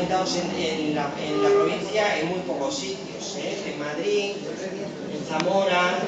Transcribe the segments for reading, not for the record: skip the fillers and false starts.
implementados en la provincia en muy pocos sitios, en Madrid, en Zamora,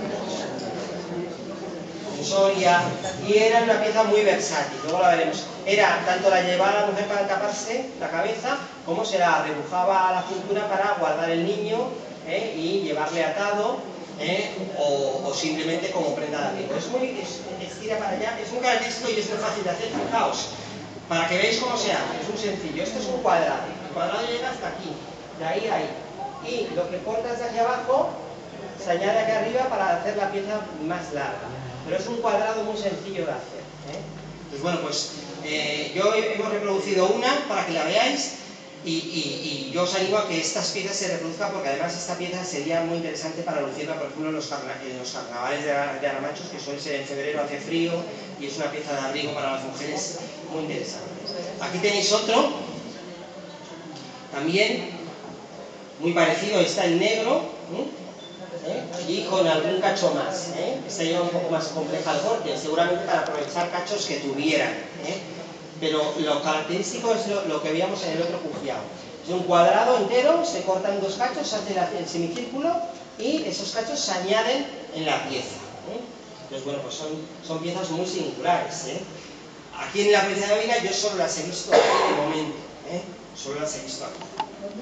en Soria, y era una pieza muy versátil, luego la veremos. Era tanto la llevaba la mujer para taparse la cabeza, como se la rebujaba a la cintura para guardar el niño y llevarle atado, o simplemente como prenda de abrigo. Estira para allá, es muy característico y es muy fácil de hacer. Fijaos, para que veáis cómo se hace, es muy sencillo. Esto es un cuadrado, el cuadrado llega hasta aquí, de ahí a ahí, y lo que cortas de hacia abajo se añade aquí arriba para hacer la pieza más larga, pero es un cuadrado muy sencillo de hacer. Pues bueno, pues yo hemos reproducido una para que la veáis. Y yo os animo a que estas piezas se reproduzcan, porque además esta pieza sería muy interesante para lucirla, por ejemplo, en los carnavales de Aramachos, que suele ser en febrero, hace frío, y es una pieza de abrigo para las mujeres muy interesante. Aquí tenéis otro, también muy parecido, está en negro, y con algún cacho más. Esta lleva un poco más compleja el corte, seguramente para aprovechar cachos que tuvieran. Pero lo característico es lo que veíamos en el otro cufiado. Es un cuadrado entero, se cortan dos cachos, se hace el semicírculo y esos cachos se añaden en la pieza. Entonces, bueno, pues son piezas muy singulares. Aquí en la provincia de Ávila yo solo las he visto aquí de momento. Solo las he visto aquí.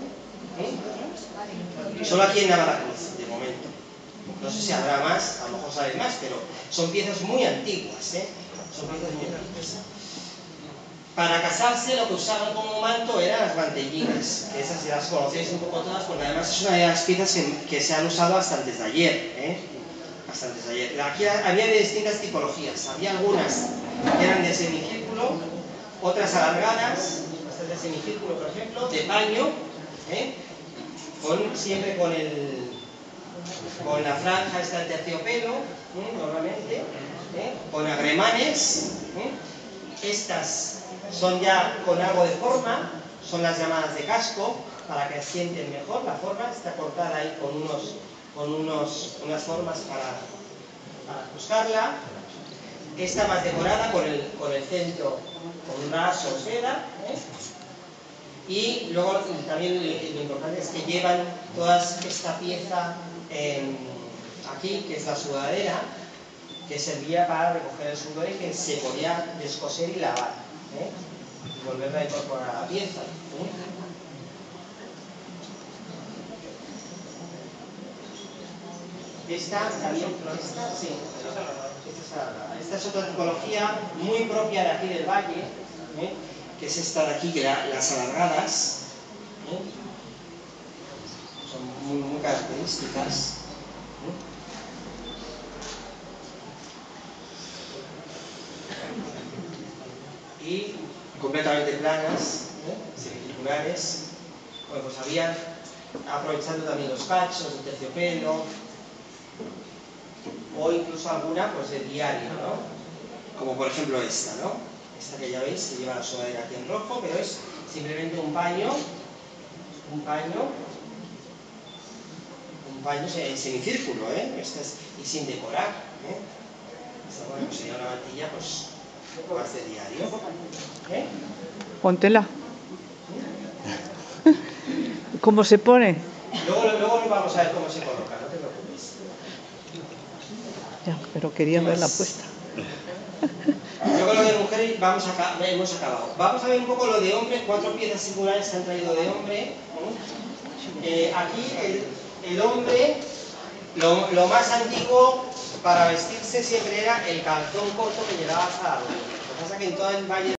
Solo aquí en Navaracruz, de momento. No sé si habrá más, a lo mejor sabéis más, pero son piezas muy antiguas. Son piezas muy antiguas. Para casarse lo que usaban como manto eran las mantellinas, que esas ya las conocéis un poco todas, porque además es una de las piezas que se han usado hasta antes de ayer. Hasta antes de ayer. Aquí había de distintas tipologías, había algunas que eran de semicírculo, otras alargadas, estas de semicírculo por ejemplo, de paño, siempre con la franja esta de terciopelo, normalmente, con agremanes. Estas son ya con algo de forma, son las llamadas de casco, para que asienten mejor. La forma está cortada ahí con unas formas para buscarla. Esta más decorada con el centro, con un raso o seda. Y luego también lo importante es que llevan toda esta pieza aquí, que es la sudadera, que servía para recoger el sudor y que se podía descoser y lavar, y volverla a incorporar a la pieza. Esta es otra tipología muy propia de aquí del valle, que es esta de aquí, que las alargadas, son muy características. Y completamente planas, semicirculares. Bueno, pues habían, aprovechando también los cachos, el terciopelo, o incluso alguna pues de diario, como por ejemplo esta, esta que ya veis, que lleva la sudadera aquí en rojo, pero es simplemente un paño en semicírculo, y sin decorar. Esta, bueno, pues sería una mantilla pues más de diario. Póntela. ¿Cómo se pone? Luego vamos a ver cómo se coloca, no te preocupes. Ya, pero quería verla puesta. Yo con lo de mujer hemos acabado. Vamos a ver un poco lo de hombre, 4 piezas singulares que han traído de hombre. Aquí el hombre, lo más antiguo para vestirse siempre era el calzón corto que llegaba hasta la rodilla. Lo que pasa es que en todo el valle